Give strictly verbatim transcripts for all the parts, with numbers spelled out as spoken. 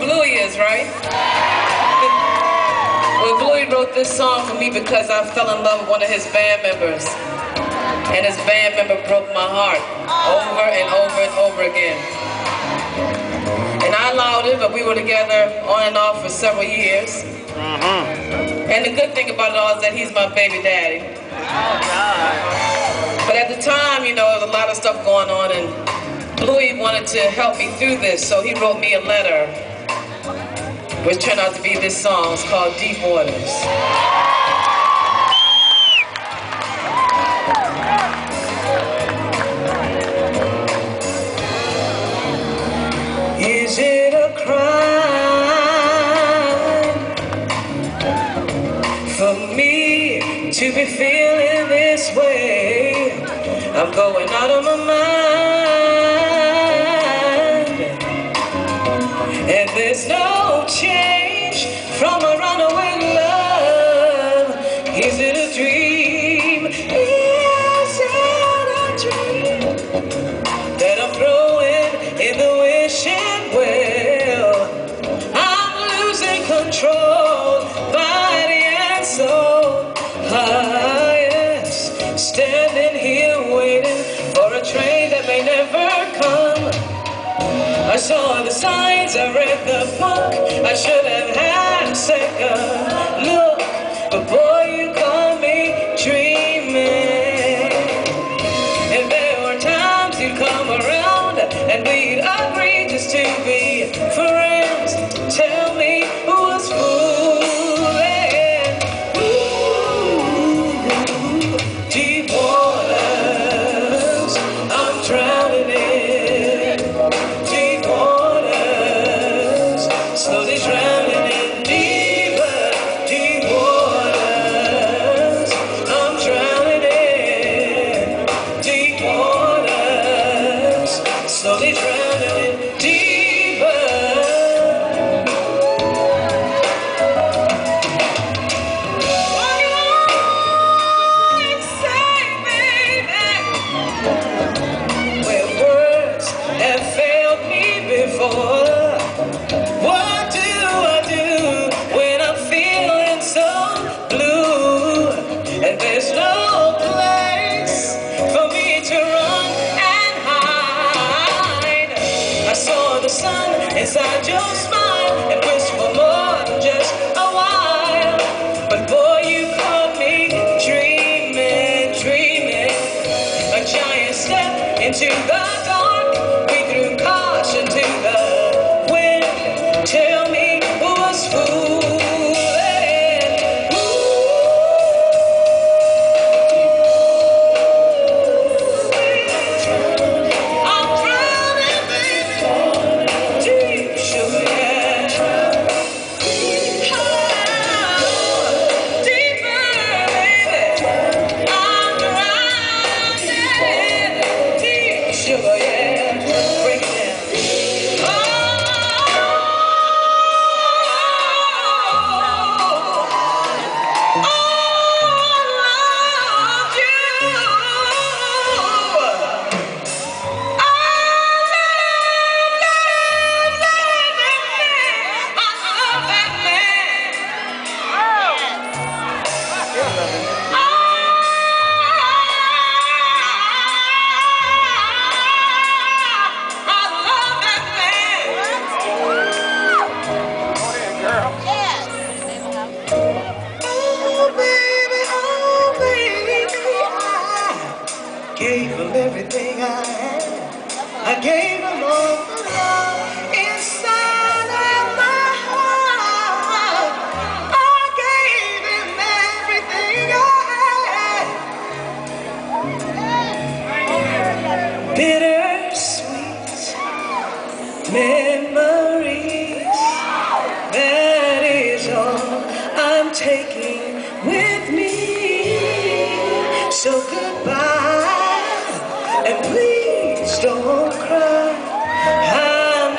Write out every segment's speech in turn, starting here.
Bluey is, right? Well, Bluey wrote this song for me because I fell in love with one of his band members. And his band member broke my heart over and over and over again. And I allowed it, but we were together on and off for several years. And the good thing about it all is that he's my baby daddy. But at the time, you know, there was a lot of stuff going on, and Bluey wanted to help me through this, so he wrote me a letter, which turned out to be this song. It's called Deep Waters. Is it a crime for me to be feeling this way? I'm going out of my mind, and there's no change from a runaway love. Is it a dream? Is it a dream that I'm throwing in the wishing well? I'm losing control, body and soul. Ah, yes, standing here waiting for a train that may never come. I saw the signs, I read the book, I should have had a second look, but boy, you caught me dreaming. And there were times you'd come around and we'd agree just to be friends. Tell me who was fooling. Ooh, deep waters, I'm drowning in. Deep waters, slowly drowning in. Deeper, deep waters, I'm drowning in. Deep waters, slowly drowning in. Deeper. What do you say, baby? Where words have failed me before. What do I do when I'm feeling so blue? And there's no place for me to run and hide. I saw the sun inside your smile and wished for more than just a while. But boy, you caught me dreaming, dreaming. A giant step into the dark. We threw caution to the wind. Tell me who was fooling. Ooh, I'm drowning, baby. Deep sugar, yeah. Oh, deeper, baby. I'm drowning. Deep sugar, yeah. Break it down. Oh, I love you. I love that man. I love that man. Oh, baby, oh, baby, I gave him everything I had. I gave him all the love inside of my heart. I gave him everything I had. Bittersweet memories, that is all I'm taking with me. So goodbye, and please don't cry. I'm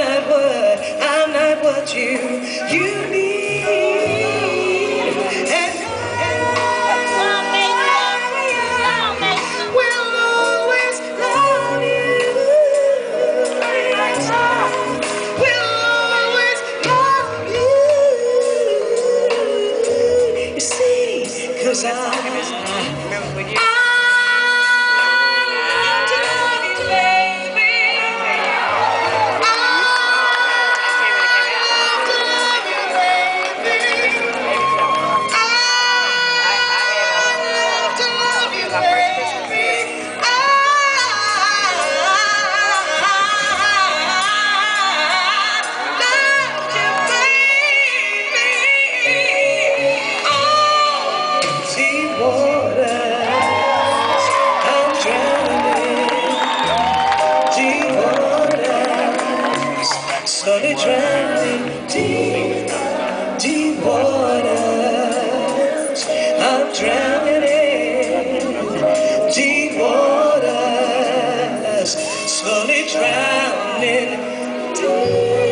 drowning in deep waters, slowly drowning.